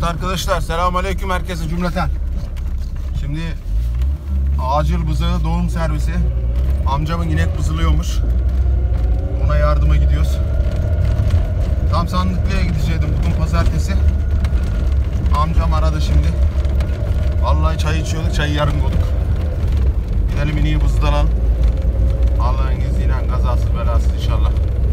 arkadaşlar, selamünaleyküm herkese cümleten. Şimdi acil bızığı doğum servisi. Amcamın inek bızılıyormuş. Ona yardıma gidiyoruz. Tam Sandıklı'ya gidecektim bugün pazartesi. Amcam aradı şimdi. Vallahi çay içiyorduk, çayı yarım koyduk. Gidelim ineği bızdılalım. Allah'ın izniyle kazasız belasız inşallah.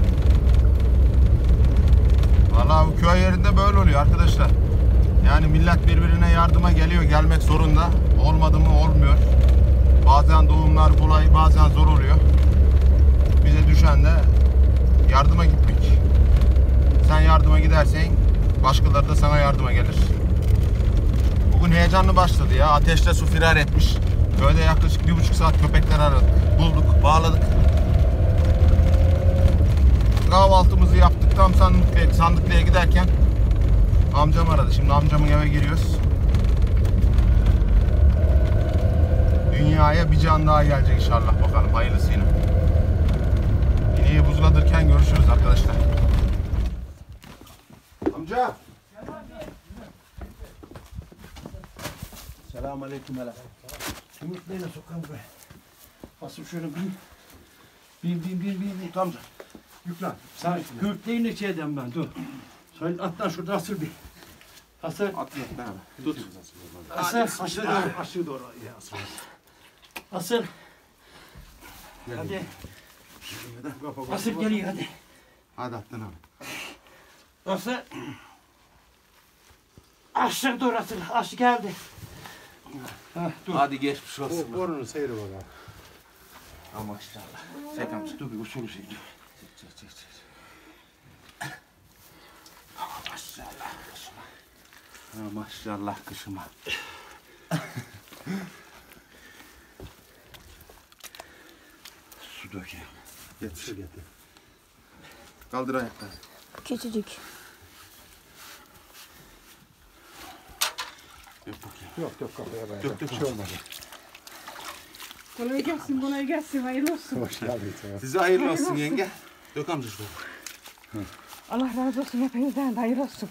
Vallahi bu köy yerinde böyle oluyor arkadaşlar. Yani millet birbirine yardıma geliyor, gelmek zorunda. Olmadı mı olmuyor. Bazen doğumlar kolay, bazen zor oluyor. Bize düşen de yardıma gitmek. Sen yardıma gidersen başkaları da sana yardıma gelir. Bugün heyecanlı başladı ya. Ateşle su firar etmiş. Köyde yaklaşık 1,5 saat köpekler aradık. Bulduk, bağladık. Kahvaltımızı yaptık. Tam Sandıklı'ya giderken amcam aradı. Şimdi amcamın eve giriyoruz. Dünyaya bir can daha gelecek inşallah, bakalım hayırlısıyla. İneği buzladırken görüşürüz arkadaşlar. Amca. Selamünaleyküm hele. Yumurtlayla sokalım buraya. Basıp şöyle bin. Tut amca. Yüklen. Sen yumurtlayın ne şeyden ben dur. Sen atlan şurada asıl bir. Asıl. Atla ben. Tut. Asıl. Aşağı doğru. Asıl. Hadi. Asıl geliyor hadi. Hadi atlan abi. Asıl. Aşağı doğru asıl. Aşağı geldi. Dur. Hadi geçmiş olsun. Borunun seyri var abi. Ama maşallah. Çek amca. Dur bir usulü şey. Çek. Maşallah kışıma. Maşallah kışıma. Su dökeyim. Getir. Kaldır ayakları. Küçücük. Yok bakayım. Yok kafaya ben. Dök. Bir şey olmadı. Kolay gelsin, hayırlı olsun. Hoş geldin. Size hayırlı olsun yenge. Dök amca şuraya. Allah razı olsun, hepinizden de hayırlı olsun.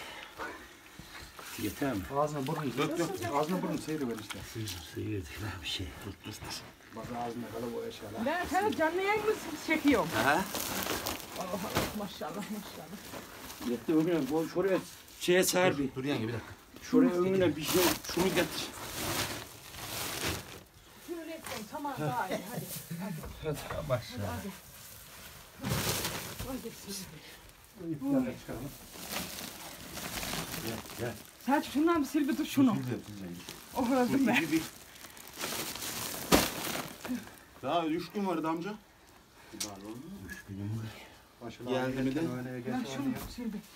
Yeter mi? Ağzına burnunu Dök. Ağzına burnunu seyri ver işte. Sıyırdık lan bir şey. Bak ağzına kadar bu eşyalar. Ben sana canlı yayın mı çekiyorum? Ha? Allah maşallah. Yetti ömrüm. Bu şuraya şeye ser bir. Dur yenge bir dakika. Şuraya önüne bir şey. Şunu getir. Şöyle etmeyin, tamam daha iyi, hadi. Maşallah. Gel. Selçuk şundan bir sil bir dur şunu. Oh öldüm ben. Daha 3 gün vardı amca. 3 günüm var. Başına Geldi mi de? Ben şunu sil bir.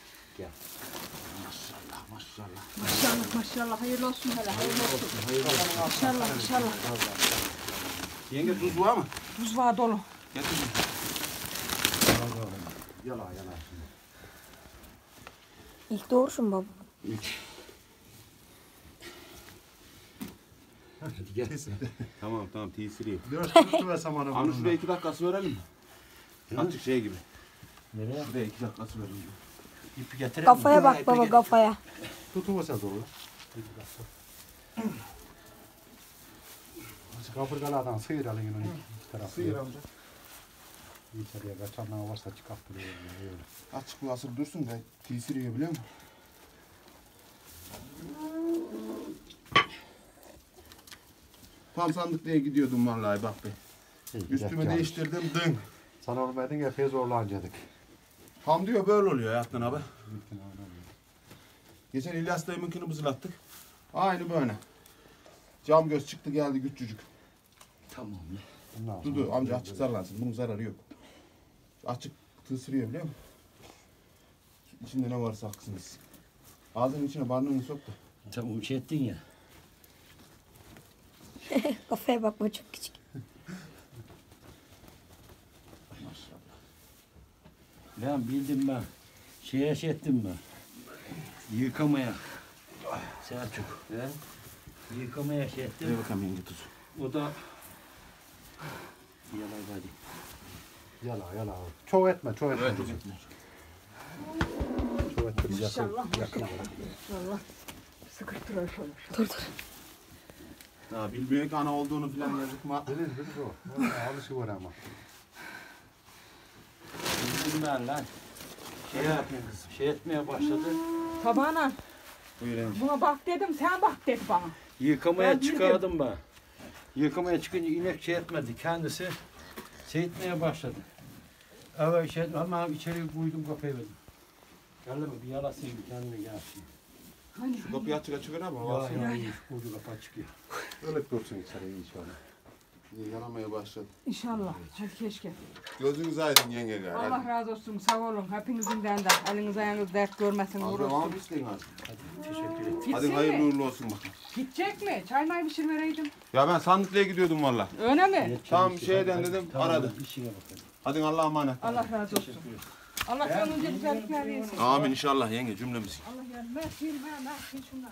Maşallah, hayırlı olsun hele, hayırlı olsun. İnşallah. Yenge tuz var mı? Tuz var dolu. Getir. Yala. İlk doğursun baba. Hadi gel. Tamam tesiri. 4 tuttu ve samanı Abi şuraya burnuna. 2 dakikası verelim mi? Açık şey gibi. Nereye? Şuraya 2 dakikası verelim. İpi getirelim. Kafaya bak baba, kafaya. Tutulmasa dolu. Kapırgalardan sıyıralım yine iki tarafı. Sıyır amca. İçeriye kaçanlar varsa çıkarttırıyor öyle. Açık bir asır dursun da tesiri biliyor musun? Tam Sandıklı'ya gidiyordum vallahi bak be. Üstümü değiştirdim dın. Sana olmaydın epey zorlanacaktık. Tam diyor böyle oluyor hayattan abi. Geçen İlyas dayımınkini bızılattık. Aynı böyle. Cam göz çıktı geldi küçücük. Tamam ya. Dudu amca açık zarlansın. Bunun zararı yok. Açık tısırıyor biliyor musun? İçinde ne varsa aksınız. Ağzının içine barnağını sok da. Tamam şey ettin ya. Kafaya bakma, çok küçük. Maşallah. Lan bildim ben. Şeye şey ettim ben. Yıkamaya. Selçuk. He? Yıkamaya şey ettim. Ver bakalım yenge tuzu. O da yalan hadi. Yala. Çok etme. Evet. Çok etme. Yakın. İnşallah. Yakın. Allah sıkıştırır şöyle. Dur dur. Ya bilmiyor ki ana olduğunu falan yazıkma. Bilir o. Onun alışı var ama. Bilmem lan. Şey etmeye başladı. Tabağına Buyurun. buna bak dedim, sen bak dedi bana. Yıkamaya Ben çıkardım ben. Yıkamaya çıkınca inek şey etmedi. Kendisi şey etmeye başladı. Evet şey etmedi. Hemen içeri koydum kapıyı verdim. Geldi mi? Bir yalasıyım kendine gelsin. Hani Şu kapıyı açık abi. Ya koydu kapı çıkıyor. Öyle dursun içeriye inşallah. Yanamaya başladı. İnşallah. Hadi keşke. Gözünüz aydın yenge gari. Allah razı olsun. Sağ olun. Hepinizden de. Eliniz ayağınız dert görmesin. Devam Uğraşsın. isteyin abi. Teşekkür ederim. Hadi Gitsin hayırlı mi? uğurlu olsun bakalım. Gidecek mi? Çay may pişirvereydim. Ya ben sandıklıya gidiyordum valla. Öyle mi? Tam şeyden dedim Tamam, aradı. İşine bakalım. Hadi Allah'a emanet. Allah razı olsun. Allah sonunca güzellikler versin. Amin inşallah yenge cümlemiz. Allah yardım etsin. Ben şunlar.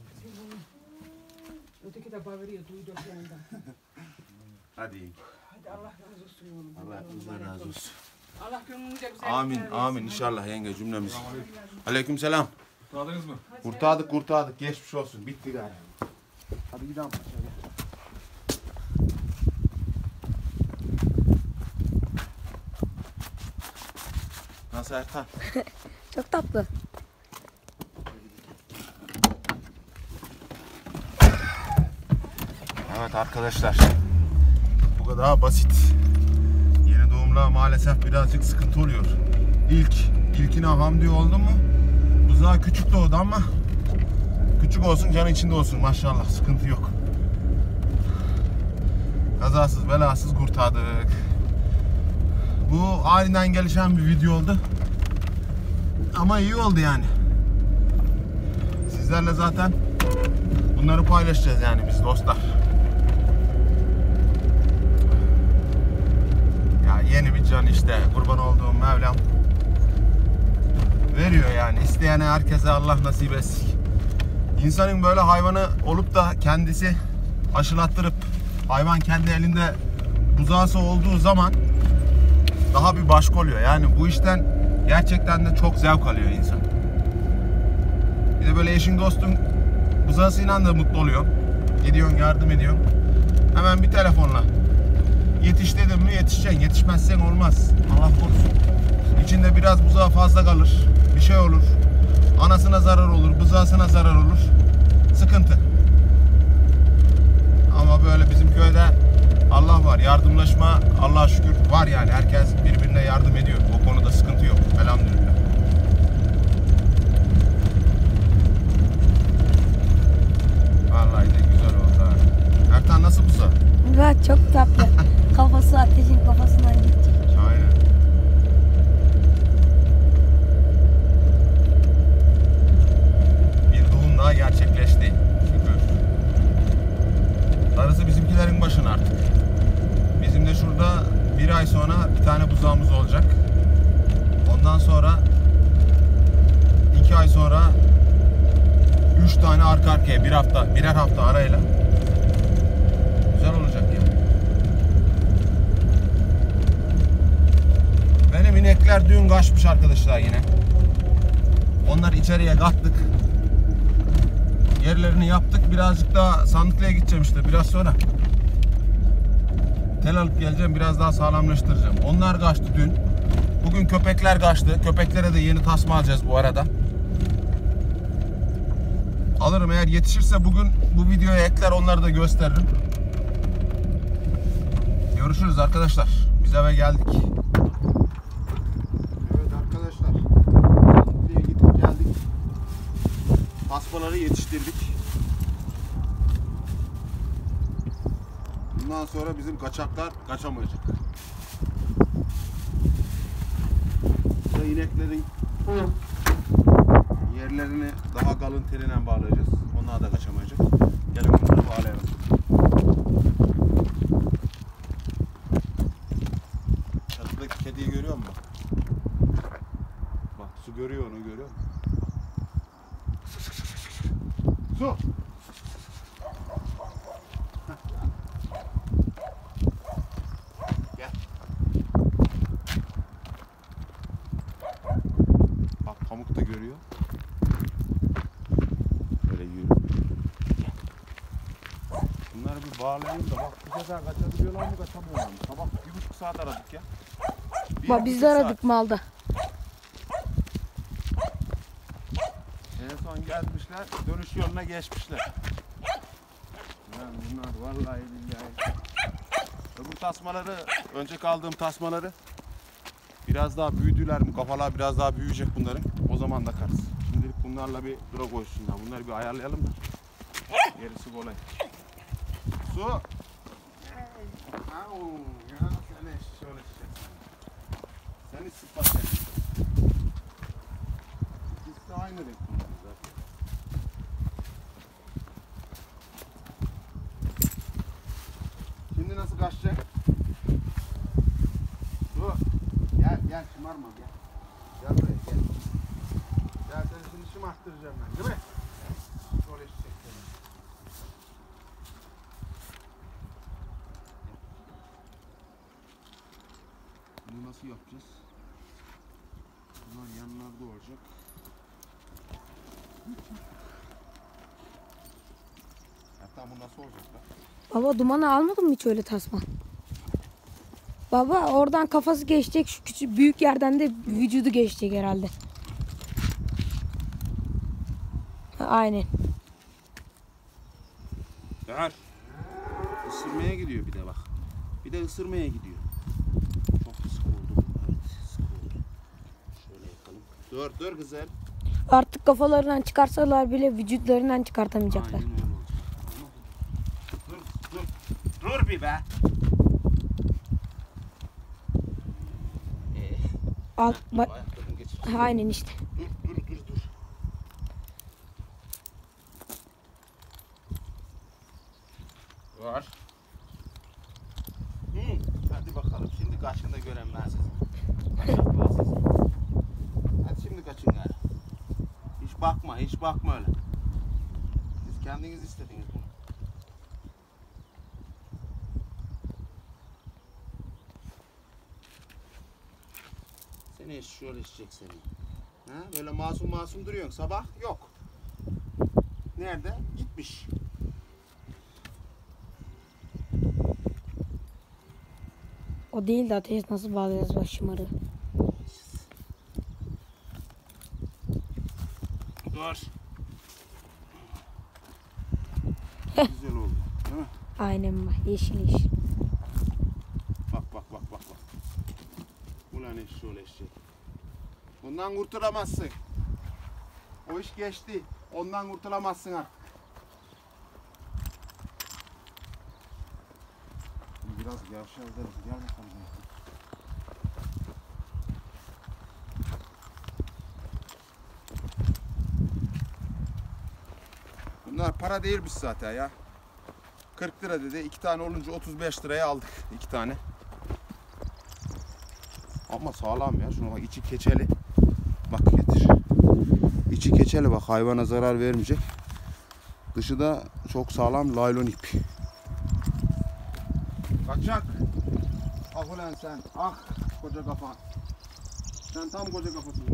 Öteki de bağırıyor. Duydu yanından. Hadi yenge. Hadi Allah razı olsun oğlum. Allah hepinizden razı olsun. Allah gönlünüze güzellikler Amin versin. amin inşallah yenge cümlemiz. Aleyküm selam. Kurtardınız mı? Kurtardık geçmiş olsun bitti gari. Hadi gidelim. Nasıl Ertan? Çok tatlı. Evet arkadaşlar. Bu kadar basit. Yeni doğumla maalesef birazcık sıkıntı oluyor. İlkine hamdi oldu mu? Buzağı küçük doğdu ama küçük olsun canı içinde olsun maşallah sıkıntı yok. Kazasız belasız kurtardık. Bu aniden gelişen bir video oldu. Ama iyi oldu yani. Sizlerle zaten bunları paylaşacağız yani biz dostlar. Ya yeni bir can işte kurban olduğum Mevlam veriyor yani. İsteyene herkese Allah nasip etsin. İnsanın böyle hayvanı olup da kendisi aşılattırıp hayvan kendi elinde buzağısı olduğu zaman daha bir başka oluyor. Yani bu işten gerçekten de çok zevk alıyor insan. Bir de böyle eşin dostun buzağısıyla da mutlu oluyor. Gidiyorsun yardım ediyorsun. Hemen bir telefonla. Yetiş dedim mi yetişeceksin. Yetişmezsen olmaz. Allah korusun. İçinde biraz buzağı fazla kalır. Bir şey olur. Anasına zarar olur. Buzağısına zarar olur. Sıkıntı. Ama böyle bizim köyde Allah var. Yardımlaşma Allah'a şükür var yani. Herkes birbirine yardım ediyor. O konuda sıkıntı yok. Elhamdülillah. Vallahi de güzel oldu ha. Ertan nasıl buzağı? Evet çok tatlı. Kafası ateşin kafasından gidecek. Aynen. Bir doğum daha gerçekleşti. Şükür. Darısı bizimkilerin başına artık. Bizim de şurada bir ay sonra bir tane buzağımız olacak. Ondan sonra 2 ay sonra 3 tane arka arkaya birer hafta arayla güzel olacak yani. Benim inekler dün kaçmış arkadaşlar yine. Onları içeriye kattık. Yerlerini yaptık. Birazcık daha sandıklıya gideceğim işte biraz sonra. Tel alıp geleceğim. Biraz daha sağlamlaştıracağım. Onlar kaçtı dün. Bugün köpekler kaçtı. Köpeklere de yeni tasma alacağız bu arada. Alırım eğer yetişirse bugün bu videoya ekler onları da gösteririm. Görüşürüz arkadaşlar. Biz eve geldik. Evet arkadaşlar. Buraya gidip geldik. Tasmaları yetiştirdik. Bundan sonra bizim kaçaklar kaçamayacak. Burada ineklerin yerlerini daha kalın teline bağlayacağız. Onlar da kaçamayacak. Gelin bunları bağlayalım. Çatıdaki kediyi görüyor musun? Bak su görüyor onu görüyor musun? Su! Gel. Bak pamuk da görüyor. Bunları bir bağlayalım da bak bu sefer kaçabiliyorlar mı kaçamıyorlar mı? Sabah 1,5 saat aradık ya. Bak biz de aradık malda. En son gelmişler, dönüş yoluna geçmişler. Lan bunlar vallahi billahi. Öbür tasmaları, önceki aldığım tasmaları biraz daha büyüdüler mi? Kafalar biraz daha büyüyecek bunların. O zaman takarız. Şimdilik bunlarla bir dura koysunlar. Bunları bir ayarlayalım da. Gerisi kolay. Su. Au, ya seni şöyle seni sıfat sen. İkisi de aynı renk bunlar zaten. Şimdi nasıl kaçacak? Su. Gel şımarma gel. Gel buraya gel. Gel seni şimdi şımarttıracağım ben değil mi? Şöyle çiçek seni. Bunu nasıl yapacağız? Bunlar yanlarda olacak. Hatta bu nasıl olacak lan? Baba dumanı almadın mı hiç öyle tasma? Baba oradan kafası geçecek, şu küçük büyük yerden de vücudu geçecek herhalde. Ha, aynen. Ver. Isırmaya gidiyor bir de bak. Bir de ısırmaya gidiyor. Çok sık oldu bu. Evet, sık oldu. Şöyle yapalım. Dur güzel. Artık kafalarından çıkarsalar bile vücutlarından çıkartamayacaklar. Aynen öyle olacak. Dur bir be. Al, bak, Ayaklarını geçir. aynen işte. Dur. Var. Hadi bakalım. Şimdi kaçın da gören ben sizi. Kaçaklar sizi. Hadi şimdi kaçın gari. Hiç bakma öyle. Siz kendiniz istediniz bunu. Seni şöyle içecek seni. Ha? Böyle masum duruyorsun. Sabah yok. Nerede? Gitmiş. O değil de ateş nasıl bağlayacağız bak şımarı. Dur. Güzel oldu. Değil mi? Aynen bak yeşil yeşil. Bak. Ulan eşşoğlu eşek. Bundan kurtulamazsın. O iş geçti. Ondan kurtulamazsın artık. Biraz gevşer deriz. Gel bakalım. Bunlar para değilmiş zaten ya. 40 lira dedi. 2 tane olunca 35 liraya aldık. 2 tane. Ama sağlam ya. Şuna bak, içi keçeli. Bak getir. İçi keçeli bak, hayvana zarar vermeyecek. Dışı da çok sağlam laylon ip. Kaçak. Ah ulan sen. Ah koca kafa. Sen tam koca kafasın.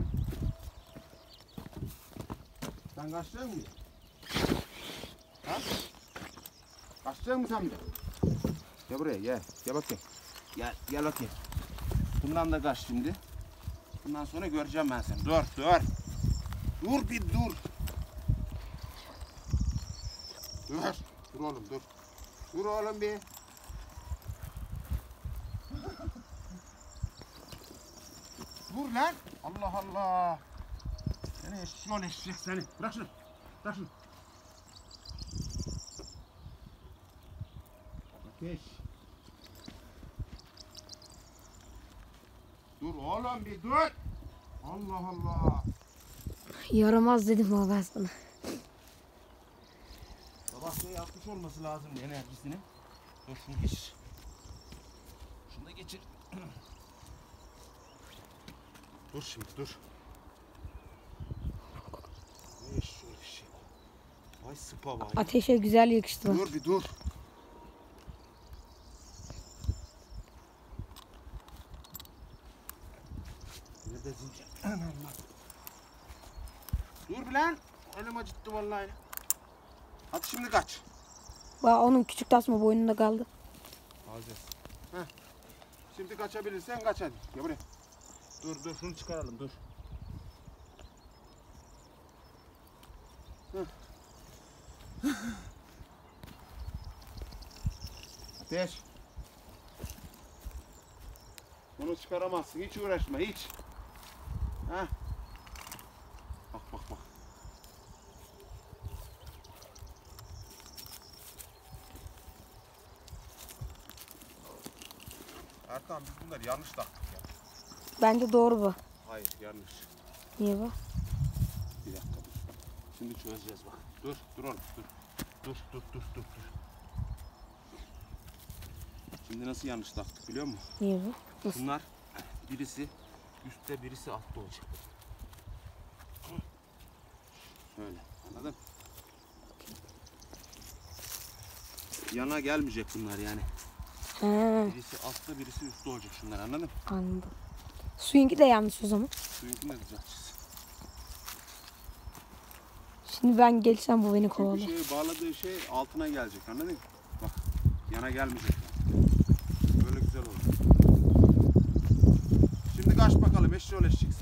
Sen kaçacak mısın? Ha? Kaçacak mısın sen bir de? Gel buraya gel. Gel bakayım. Gel bakayım. Bundan da kaç şimdi. Bundan sonra göreceğim ben seni. Dur. Dur bir dur. Dur oğlum dur. Dur oğlum bir. Dur lan. Allah Allah. Seni eşşoğlu eşek seni. Bırak şunu. Ateş. Dur oğlum bir dur. Allah Allah. Yaramaz dedim baba ben sana. Sabah şey yapmış olması lazım enerjisini. Dur şunu geçir. Şunu da geçir. Dur şimdi dur. Ne şöyle şey. Vay sıpa vay. Ateşe güzel yakıştı bak. Dur bir dur. Ne de zincir. Anam bak. Dur bir lan. Elim acıttı vallahi. Hadi şimdi kaç. Onun küçük tasma boynunda kaldı. Alacağız. Heh. Şimdi kaçabilirsen kaç hadi. Gel buraya. Dur şunu çıkaralım dur. Ateş. Bunu çıkaramazsın. Hiç uğraşma hiç. Heh. Bak. Ertan biz bunları yanlış taktık ya. Bence doğru bu. Hayır yanlış. Niye bu? Bir dakika dur. Şimdi çözeceğiz bak. Dur oğlum dur. Dur. Şimdi nasıl yanlış taktık biliyor musun? Niye bu? Nasıl? Bunlar birisi üstte birisi altta olacak. Şöyle anladın? Yana gelmeyecek bunlar yani. He, Birisi altta birisi üstte olacak şunlar anladın mı? anladım. Suyunki de yanlış o zaman. Suyunkini de düzelteceğiz. Şimdi ben gelsem bu beni Çünkü kovalıyor. bağladığı şey altına gelecek anladın mı? Bak yana gelmeyecek. Böyle güzel olur. Şimdi kaç bakalım eşeksin.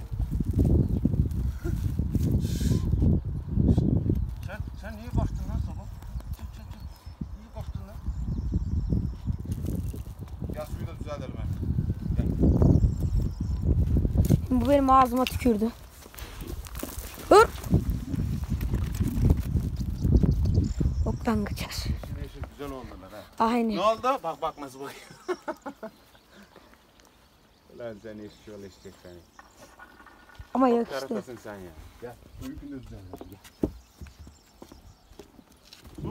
Sen niye kaçtın lan sabah? Çık. Niye kaçtın lan? Gel suyu da düzeltelim hemen. Gel. Şimdi bu benim ağzıma tükürdü. Dur. Oktan kaçar. Yeşil güzel olmalar ha. Aynen. Ne oldu? Bak nasıl bak. Lan sen eşek seni. Ama yakıştı. Karatasın sen ya. Gel. Uyukun da düzenle. Gel. Su.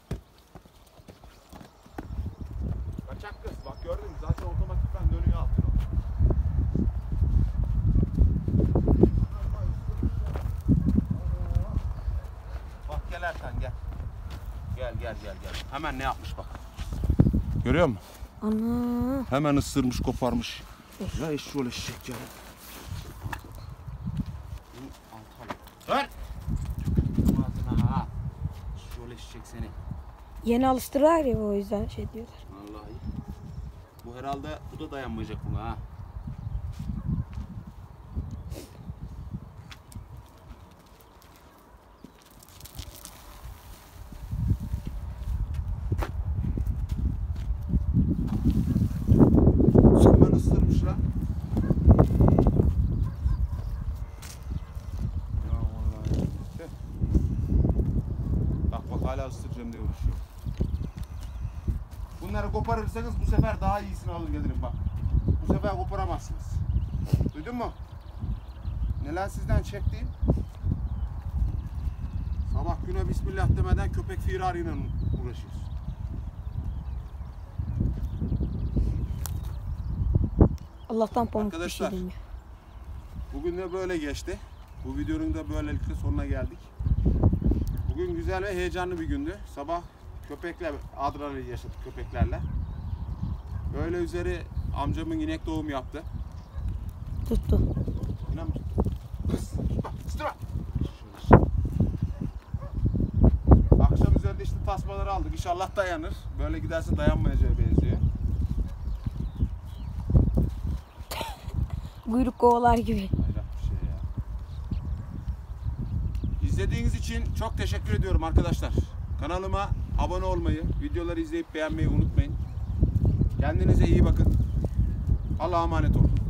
Kaçak kız. Bak gördün mü? Zaten otomatikten dönüyor altına. Bak gel Ertan gel. Gel. Hemen ne yapmış bak. Görüyor musun? Ana. Hemen ısırmış, koparmış. Ya eşek ya. Dur! Ağzına ha. Şöyle eşek seni. Yeni alıştırırlar ya o yüzden şey diyorlar. Vallahi. Bu herhalde bu da dayanmayacak buna ha. Hemen ısırmış lan. Ya vallahi. Bak hala ısıracağım diye uğraşıyor. Bunları koparırsanız bu sefer daha iyisini alır gelirim bak. Bu sefer koparamazsınız. Duydun mu? Neler sizden çektiğim? Sabah güne bismillah demeden köpek firarıyla uğraşıyoruz. Allah'tan pamuk bir Arkadaşlar, şey demiyor. Bugün de böyle geçti. Bu videonun da böylelikle sonuna geldik. Bugün güzel ve heyecanlı bir gündü. Sabah köpekle adrenalin yaşadık köpeklerle. Öğle üzeri amcamın inek doğum yaptı. Tuttu. İnan mı? Kız, tutma. Akşam üzerinde işte tasmaları aldık. İnşallah dayanır. Böyle giderse dayanmayacağı benziyor. Kuyruk kovalar gibi. Hayret bir şey ya. İzlediğiniz için çok teşekkür ediyorum arkadaşlar. Kanalıma abone olmayı, videoları izleyip beğenmeyi unutmayın. Kendinize iyi bakın. Allah'a emanet olun.